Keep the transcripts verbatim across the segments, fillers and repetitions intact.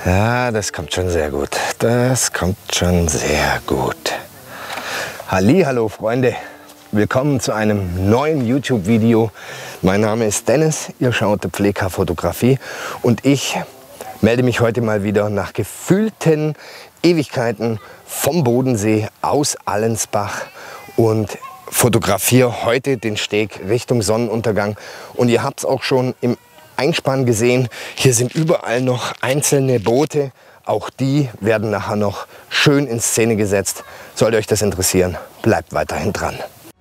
Ja, das kommt schon sehr gut. Das kommt schon sehr gut. Hallihallo Freunde, willkommen zu einem neuen YouTube-Video. Mein Name ist Dennis, ihr schaut Pfleger Fotografie und ich melde mich heute mal wieder nach gefühlten Ewigkeiten vom Bodensee aus Allensbach und fotografiere heute den Steg Richtung Sonnenuntergang. Und ihr habt es auch schon im Einspann gesehen, hier sind überall noch einzelne Boote. Auch die werden nachher noch schön in Szene gesetzt. Sollte euch das interessieren, bleibt weiterhin dran.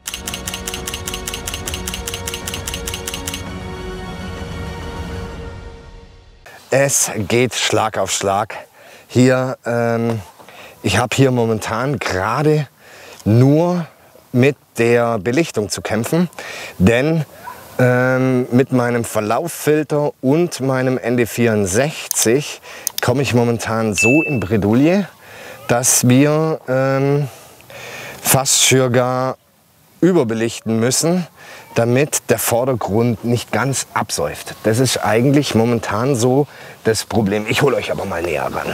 Es geht Schlag auf Schlag. Hier, ähm, ich habe hier momentan gerade nur mit der Belichtung zu kämpfen, denn ähm, mit meinem Verlauffilter und meinem N D vierundsechzig komme ich momentan so in Bredouille, dass wir ähm, fast sogar überbelichten müssen, damit der Vordergrund nicht ganz absäuft. Das ist eigentlich momentan so das Problem. Ich hole euch aber mal näher ran.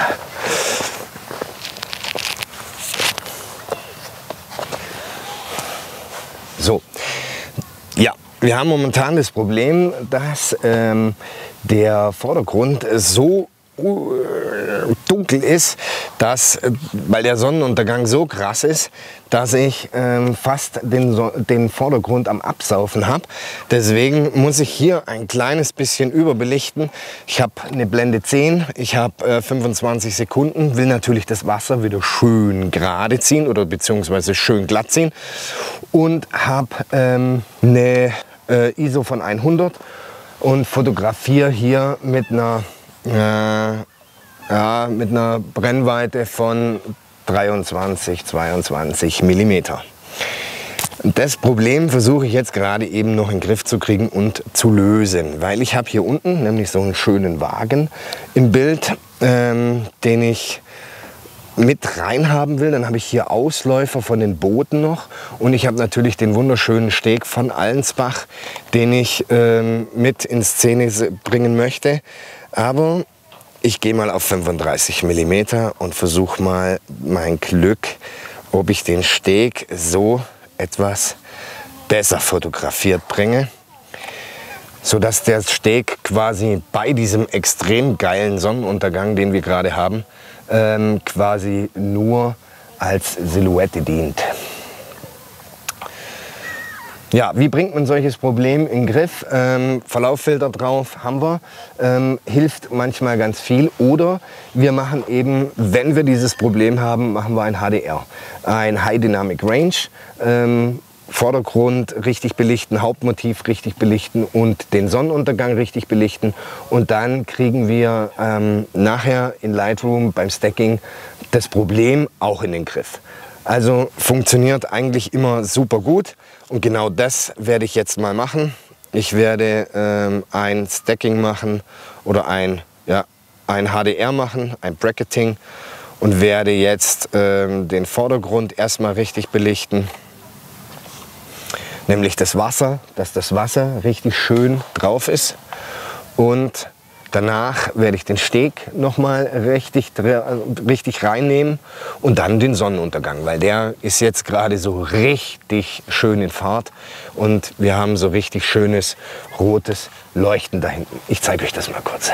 So, ja, wir haben momentan das Problem, dass ähm, der Vordergrund so dunkel ist, dass, weil der Sonnenuntergang so krass ist, dass ich ähm, fast den, so den Vordergrund am Absaufen habe. Deswegen muss ich hier ein kleines bisschen überbelichten. Ich habe eine Blende zehn, ich habe äh, fünfundzwanzig Sekunden, will natürlich das Wasser wieder schön gerade ziehen oder beziehungsweise schön glatt ziehen und habe ähm, eine äh, I S O von hundert und fotografiere hier mit einer Äh, ja, mit einer Brennweite von dreiundzwanzig, zweiundzwanzig Millimeter. Das Problem versuche ich jetzt gerade eben noch in den Griff zu kriegen und zu lösen, weil ich habe hier unten nämlich so einen schönen Wagen im Bild, ähm, den ich mit rein haben will. Dann habe ich hier Ausläufer von den Booten noch und ich habe natürlich den wunderschönen Steg von Allensbach, den ich ähm, mit in Szene bringen möchte. Aber ich gehe mal auf fünfunddreißig Millimeter und versuche mal mein Glück, ob ich den Steg so etwas besser fotografiert bringe, sodass der Steg quasi bei diesem extrem geilen Sonnenuntergang, den wir gerade haben, ähm, quasi nur als Silhouette dient. Ja, wie bringt man solches Problem in den Griff? Ähm, Verlauffilter drauf haben wir, ähm, hilft manchmal ganz viel. Oder wir machen eben, wenn wir dieses Problem haben, machen wir ein H D R, ein High Dynamic Range. Ähm, Vordergrund richtig belichten, Hauptmotiv richtig belichten und den Sonnenuntergang richtig belichten. Und dann kriegen wir ähm, nachher in Lightroom beim Stacking das Problem auch in den Griff. Also funktioniert eigentlich immer super gut und genau das werde ich jetzt mal machen. Ich werde ähm, ein Stacking machen oder ein, ja, ein H D R machen, ein Bracketing und werde jetzt ähm, den Vordergrund erstmal richtig belichten. Nämlich das Wasser, dass das Wasser richtig schön drauf ist und danach werde ich den Steg noch mal richtig, richtig reinnehmen und dann den Sonnenuntergang, weil der ist jetzt gerade so richtig schön in Fahrt und wir haben so richtig schönes rotes Leuchten da hinten. Ich zeige euch das mal kurz.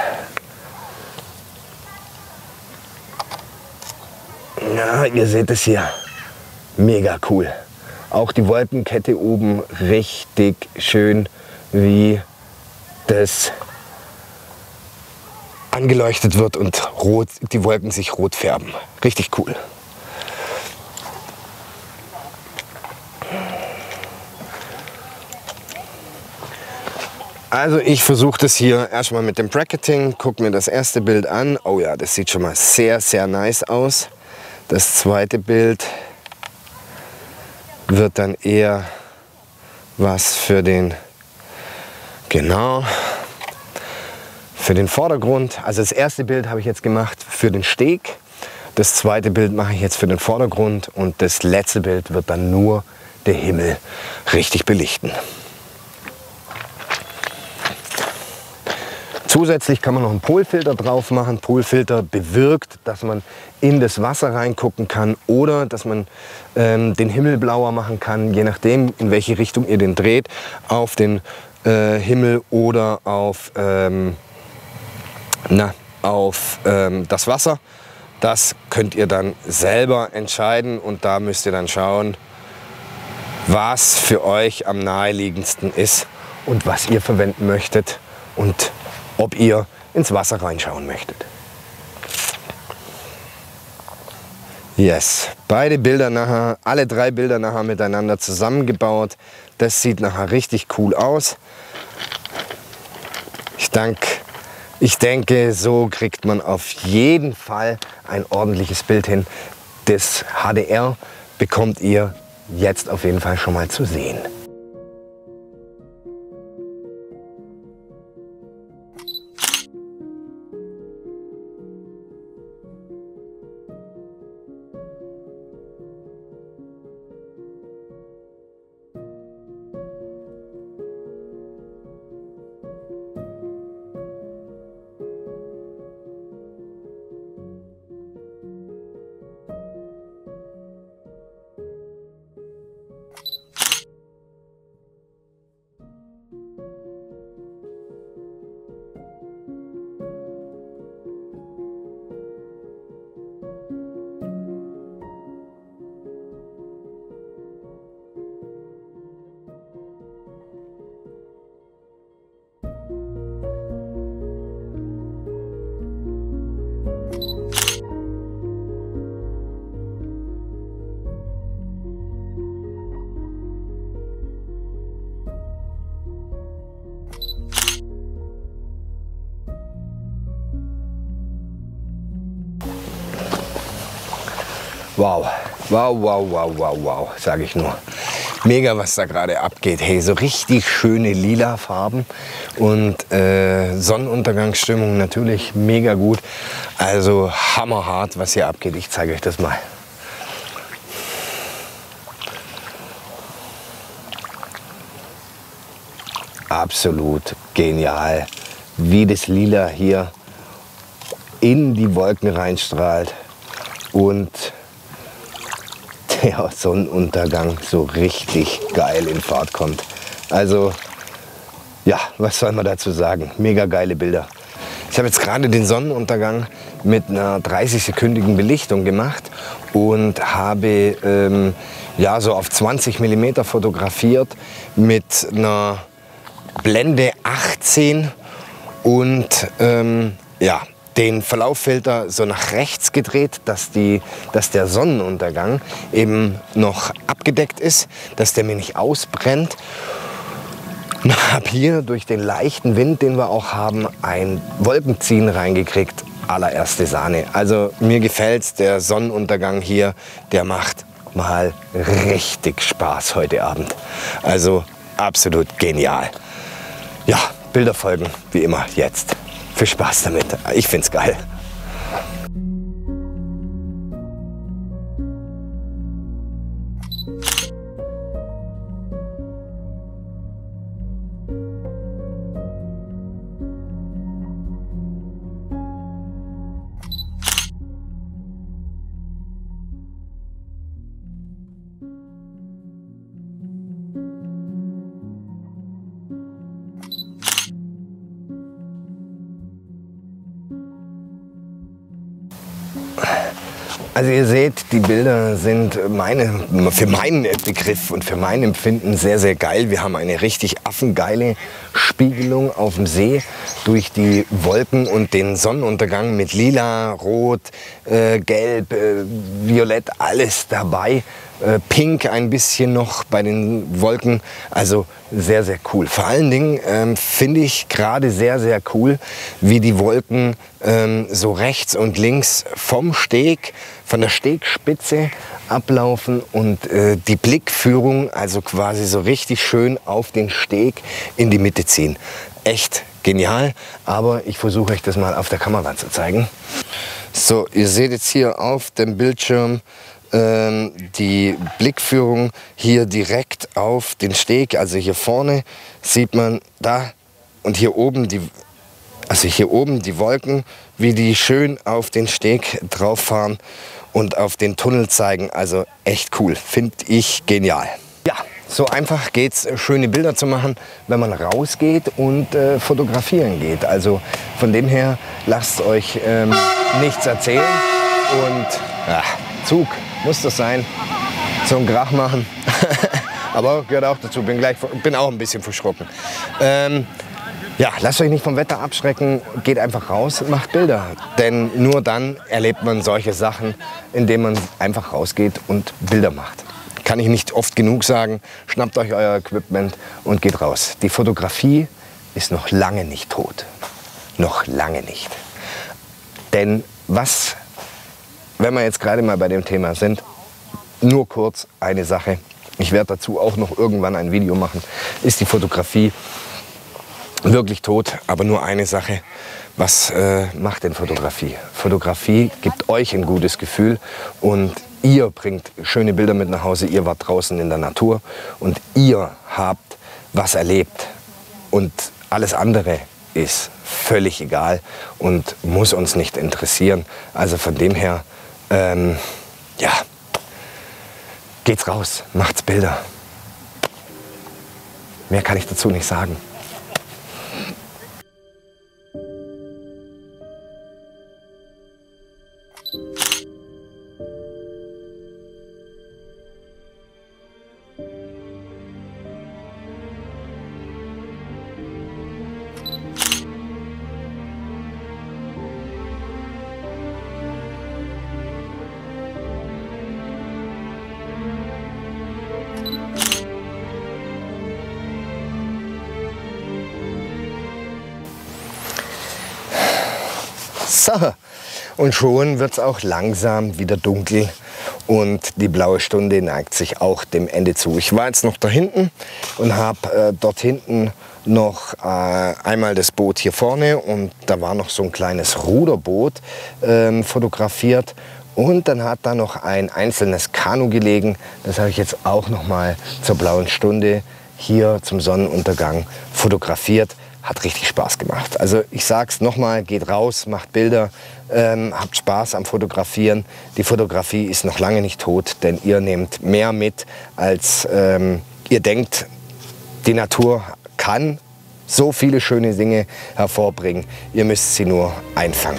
Ja, ihr seht es hier, mega cool. Auch die Wolkenkette oben richtig schön, wie das angeleuchtet wird und rot, die Wolken sich rot färben. Richtig cool. Also ich versuche das hier erstmal mit dem Bracketing, gucke mir das erste Bild an. Oh ja, das sieht schon mal sehr, sehr nice aus. Das zweite Bild wird dann eher was für den, genau, für den Vordergrund. Also das erste Bild habe ich jetzt gemacht für den Steg. Das zweite Bild mache ich jetzt für den Vordergrund und das letzte Bild wird dann nur der Himmel richtig belichten. Zusätzlich kann man noch einen Polfilter drauf machen. Polfilter bewirkt, dass man in das Wasser reingucken kann oder dass man ähm, den Himmel blauer machen kann, je nachdem, in welche Richtung ihr den dreht, auf den äh, Himmel oder auf, ähm, na, auf ähm, das Wasser. Das könnt ihr dann selber entscheiden und da müsst ihr dann schauen, was für euch am naheliegendsten ist und was ihr verwenden möchtet und ob ihr ins Wasser reinschauen möchtet. Yes, beide Bilder nachher, alle drei Bilder nachher miteinander zusammengebaut. Das sieht nachher richtig cool aus. Ich denke, ich denke, so kriegt man auf jeden Fall ein ordentliches Bild hin. Das H D R bekommt ihr jetzt auf jeden Fall schon mal zu sehen. Wow, wow, wow, wow, wow, wow, sage ich nur. Mega, was da gerade abgeht. Hey, so richtig schöne lila Farben und äh, Sonnenuntergangsstimmung natürlich mega gut. Also hammerhart, was hier abgeht. Ich zeige euch das mal. Absolut genial, wie das Lila hier in die Wolken reinstrahlt und der Sonnenuntergang so richtig geil in Fahrt kommt. Also ja, was soll man dazu sagen? Mega geile Bilder. Ich habe jetzt gerade den Sonnenuntergang mit einer dreißig-sekündigen Belichtung gemacht und habe ähm, ja, so auf zwanzig Millimeter fotografiert mit einer Blende achtzehn und ähm, ja, den Verlauffilter so nach rechts gedreht, dass, die, dass der Sonnenuntergang eben noch abgedeckt ist, dass der mir nicht ausbrennt. Und habe hier durch den leichten Wind, den wir auch haben, ein Wolkenziehen reingekriegt. Allererste Sahne. Also mir gefällt's, der Sonnenuntergang hier, der macht mal richtig Spaß heute Abend. Also absolut genial. Ja, Bilder folgen wie immer jetzt. Viel Spaß damit. Ich find's geil. Also ihr seht, die Bilder sind meine, für meinen Begriff und für mein Empfinden sehr, sehr geil. Wir haben eine richtig affengeile Spiegelung auf dem See durch die Wolken und den Sonnenuntergang mit lila, rot, äh, gelb, äh, violett, alles dabei. Äh, pink ein bisschen noch bei den Wolken. Also sehr, sehr cool. Vor allen Dingen ähm, finde ich gerade sehr, sehr cool, wie die Wolken ähm, so rechts und links vom Steg, von der Stegspitze ablaufen und äh, die Blickführung also quasi so richtig schön auf den Steg in die Mitte ziehen. Echt genial, aber ich versuche euch das mal auf der Kamera zu zeigen. So, ihr seht jetzt hier auf dem Bildschirm ähm, die Blickführung hier direkt auf den Steg. Also hier vorne sieht man da und hier oben die Also hier oben die Wolken, wie die schön auf den Steg drauf fahren und auf den Tunnel zeigen. Also echt cool, finde ich genial. Ja, so einfach geht's, schöne Bilder zu machen, wenn man rausgeht und äh, fotografieren geht. Also von dem her, lasst euch ähm, nichts erzählen und ja, Zug muss das sein, so ein Krach machen. Aber gehört auch dazu, bin, gleich, bin auch ein bisschen verschrocken. Ähm, ja, lasst euch nicht vom Wetter abschrecken, geht einfach raus und macht Bilder. Denn nur dann erlebt man solche Sachen, indem man einfach rausgeht und Bilder macht. Kann ich nicht oft genug sagen, schnappt euch euer Equipment und geht raus. Die Fotografie ist noch lange nicht tot. Noch lange nicht. Denn was, wenn wir jetzt gerade mal bei dem Thema sind, nur kurz eine Sache. Ich werde dazu auch noch irgendwann ein Video machen. Ist die Fotografie wirklich tot? Aber nur eine Sache. Was äh, macht denn Fotografie? Fotografie gibt euch ein gutes Gefühl und ihr bringt schöne Bilder mit nach Hause. Ihr wart draußen in der Natur und ihr habt was erlebt. Und alles andere ist völlig egal und muss uns nicht interessieren. Also von dem her, ähm, ja, geht's raus, macht's Bilder. Mehr kann ich dazu nicht sagen. So, und schon wird es auch langsam wieder dunkel und die blaue Stunde neigt sich auch dem Ende zu. Ich war jetzt noch da hinten und habe äh, dort hinten noch äh, einmal das Boot hier vorne und da war noch so ein kleines Ruderboot ähm, fotografiert und dann hat da noch ein einzelnes Kanu gelegen. Das habe ich jetzt auch noch mal zur blauen Stunde hier zum Sonnenuntergang fotografiert. Hat richtig Spaß gemacht. Also ich sag's nochmal, geht raus, macht Bilder, ähm, habt Spaß am Fotografieren. Die Fotografie ist noch lange nicht tot, denn ihr nehmt mehr mit, als ähm, ihr denkt. Die Natur kann so viele schöne Dinge hervorbringen. Ihr müsst sie nur einfangen.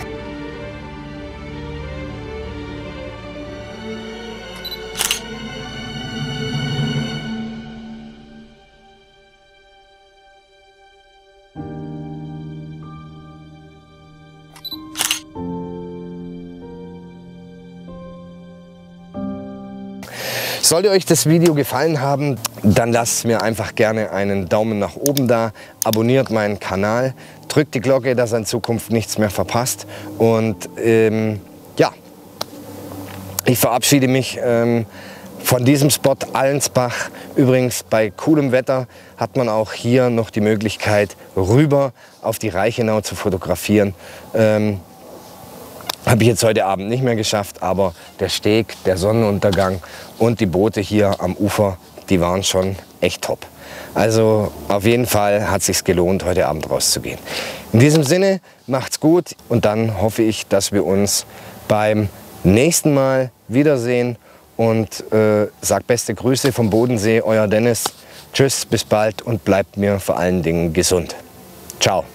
Sollte euch das Video gefallen haben, dann lasst mir einfach gerne einen Daumen nach oben da, abonniert meinen Kanal, drückt die Glocke, dass ihr in Zukunft nichts mehr verpasst und ähm, ja, ich verabschiede mich ähm, von diesem Spot Allensbach. Übrigens bei coolem Wetter hat man auch hier noch die Möglichkeit rüber auf die Reichenau zu fotografieren. Ähm, Habe ich jetzt heute Abend nicht mehr geschafft, aber der Steg, der Sonnenuntergang und die Boote hier am Ufer, die waren schon echt top. Also auf jeden Fall hat es sich gelohnt, heute Abend rauszugehen. In diesem Sinne, macht's gut und dann hoffe ich, dass wir uns beim nächsten Mal wiedersehen und äh, sagt beste Grüße vom Bodensee, euer Dennis. Tschüss, bis bald und bleibt mir vor allen Dingen gesund. Ciao.